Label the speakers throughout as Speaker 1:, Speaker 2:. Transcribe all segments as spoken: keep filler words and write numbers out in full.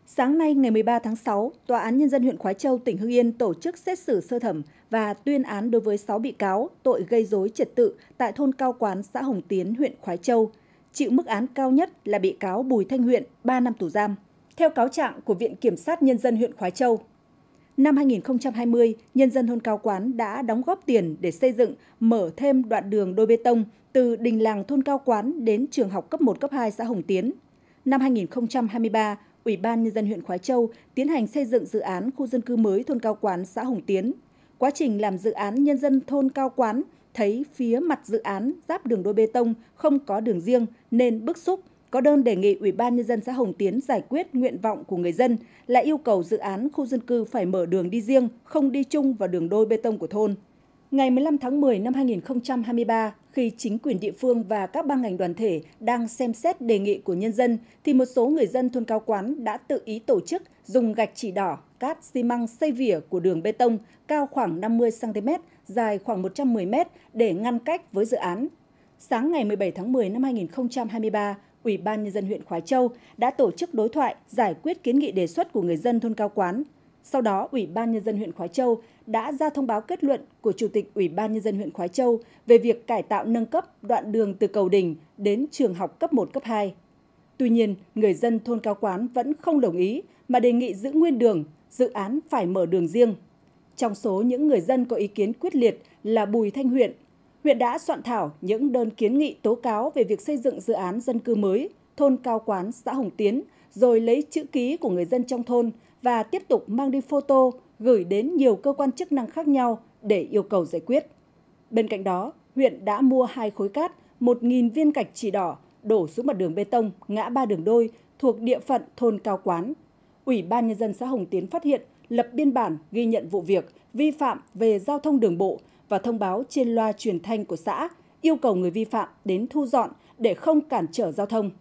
Speaker 1: Sáng nay ngày mười ba tháng sáu, Tòa án Nhân dân huyện Khoái Châu, tỉnh Hưng Yên tổ chức xét xử sơ thẩm và tuyên án đối với sáu bị cáo tội gây rối trật tự tại thôn Cao Quán, xã Hồng Tiến, huyện Khoái Châu. Chịu mức án cao nhất là bị cáo Bùi Thanh Huyện, ba năm tù giam. Theo cáo trạng của Viện Kiểm sát Nhân dân huyện Khoái Châu, năm hai nghìn không trăm hai mươi, nhân dân thôn Cao Quán đã đóng góp tiền để xây dựng, mở thêm đoạn đường đôi bê tông từ đình làng thôn Cao Quán đến trường học cấp một, cấp hai xã Hồng Tiến. Năm hai nghìn không trăm hai mươi ba, Ủy ban Nhân dân huyện Khoái Châu tiến hành xây dựng dự án khu dân cư mới thôn Cao Quán, xã Hồng Tiến. Quá trình làm dự án, nhân dân thôn Cao Quán thấy phía mặt dự án giáp đường đôi bê tông không có đường riêng nên bức xúc, có đơn đề nghị Ủy ban Nhân dân xã Hồng Tiến giải quyết nguyện vọng của người dân là yêu cầu dự án khu dân cư phải mở đường đi riêng, không đi chung vào đường đôi bê tông của thôn. Ngày mười lăm tháng mười năm hai nghìn không trăm hai mươi ba, khi chính quyền địa phương và các ban ngành đoàn thể đang xem xét đề nghị của nhân dân, thì một số người dân thôn Cao Quán đã tự ý tổ chức dùng gạch chỉ đỏ, cát, xi măng xây vỉa của đường bê tông cao khoảng năm mươi xăng ti mét, dài khoảng một trăm mười mét để ngăn cách với dự án. Sáng ngày mười bảy tháng mười năm hai nghìn không trăm hai mươi ba, Ủy ban Nhân dân huyện Khoái Châu đã tổ chức đối thoại giải quyết kiến nghị đề xuất của người dân thôn Cao Quán. Sau đó, Ủy ban Nhân dân huyện Khoái Châu đã ra thông báo kết luận của Chủ tịch Ủy ban Nhân dân huyện Khoái Châu về việc cải tạo nâng cấp đoạn đường từ cầu Đình đến trường học cấp một, cấp hai. Tuy nhiên, người dân thôn Cao Quán vẫn không đồng ý mà đề nghị giữ nguyên đường, dự án phải mở đường riêng. Trong số những người dân có ý kiến quyết liệt là Bùi Thanh Huyện. Huyện đã soạn thảo những đơn kiến nghị tố cáo về việc xây dựng dự án dân cư mới thôn Cao Quán, xã Hồng Tiến, rồi lấy chữ ký của người dân trong thôn và tiếp tục mang đi photo gửi đến nhiều cơ quan chức năng khác nhau để yêu cầu giải quyết. Bên cạnh đó, huyện đã mua hai khối cát, một nghìn viên gạch chỉ đỏ đổ xuống mặt đường bê tông ngã ba đường đôi thuộc địa phận thôn Cao Quán. Ủy ban Nhân dân xã Hồng Tiến phát hiện, lập biên bản ghi nhận vụ việc vi phạm về giao thông đường bộ và thông báo trên loa truyền thanh của xã, yêu cầu người vi phạm đến thu dọn để không cản trở giao thông.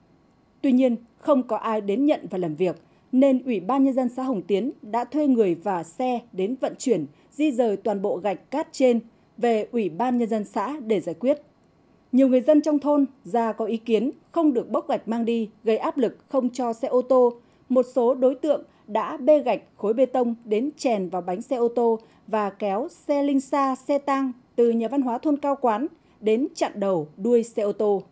Speaker 1: Tuy nhiên, không có ai đến nhận và làm việc, nên Ủy ban Nhân dân xã Hồng Tiến đã thuê người và xe đến vận chuyển, di rời toàn bộ gạch cát trên về Ủy ban Nhân dân xã để giải quyết. Nhiều người dân trong thôn ra có ý kiến không được bốc gạch mang đi, gây áp lực không cho xe ô tô. Một số đối tượng đã bê gạch khối bê tông đến chèn vào bánh xe ô tô và kéo xe linh xa, xe tang từ nhà văn hóa thôn Cao Quán đến chặn đầu, đuôi xe ô tô.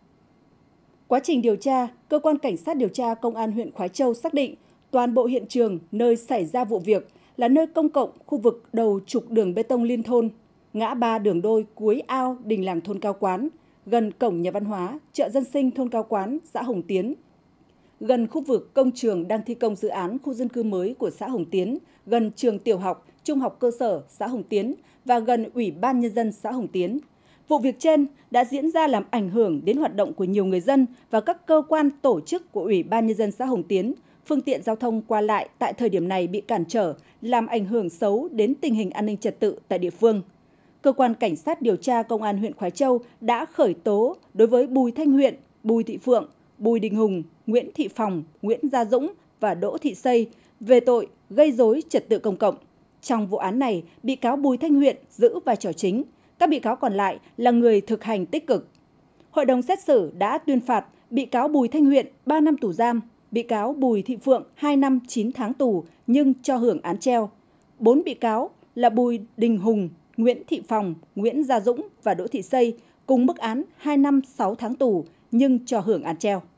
Speaker 1: Quá trình điều tra, Cơ quan Cảnh sát điều tra Công an huyện Khoái Châu xác định toàn bộ hiện trường nơi xảy ra vụ việc là nơi công cộng, khu vực đầu trục đường bê tông liên thôn, ngã ba đường đôi cuối ao đình làng thôn Cao Quán, gần cổng nhà văn hóa, chợ dân sinh thôn Cao Quán, xã Hồng Tiến, gần khu vực công trường đang thi công dự án khu dân cư mới của xã Hồng Tiến, gần trường tiểu học, trung học cơ sở xã Hồng Tiến và gần Ủy ban Nhân dân xã Hồng Tiến. Vụ việc trên đã diễn ra làm ảnh hưởng đến hoạt động của nhiều người dân và các cơ quan tổ chức của Ủy ban Nhân dân xã Hồng Tiến. Phương tiện giao thông qua lại tại thời điểm này bị cản trở, làm ảnh hưởng xấu đến tình hình an ninh trật tự tại địa phương. Cơ quan Cảnh sát điều tra Công an huyện Khoái Châu đã khởi tố đối với Bùi Thanh Huyện, Bùi Thị Phượng, Bùi Đình Hùng, Nguyễn Thị Phòng, Nguyễn Gia Dũng và Đỗ Thị Xây về tội gây rối trật tự công cộng. Trong vụ án này, bị cáo Bùi Thanh Huyện giữ vai trò chính, các bị cáo còn lại là người thực hành tích cực. Hội đồng xét xử đã tuyên phạt bị cáo Bùi Thanh Huyện ba năm tù giam, bị cáo Bùi Thị Phượng hai năm chín tháng tù nhưng cho hưởng án treo. Bốn bị cáo là Bùi Đình Hùng, Nguyễn Thị Phòng, Nguyễn Gia Dũng và Đỗ Thị Xây cùng mức án hai năm sáu tháng tù nhưng cho hưởng án treo.